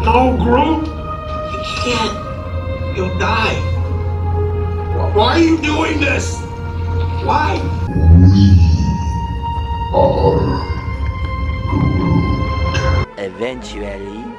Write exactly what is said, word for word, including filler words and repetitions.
No, Groot. You can't. You'll die. Why are you doing this? Why? Eventually.